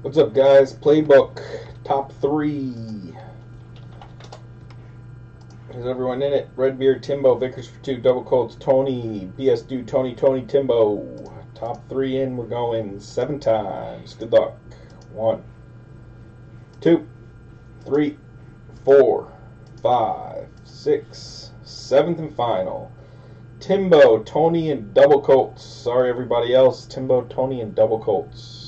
What's up, guys? Playbook top 3. Is everyone in it? Redbeard, Timbo, Vickers for 2, Double Colts, Tony, BS Dude, Tony, Timbo. Top 3 in. We're going 7 times. Good luck. 1, 2, 3, 4, 5, 6, 7th and final. Timbo, Tony, and Double Colts. Sorry, everybody else. Timbo, Tony, and Double Colts.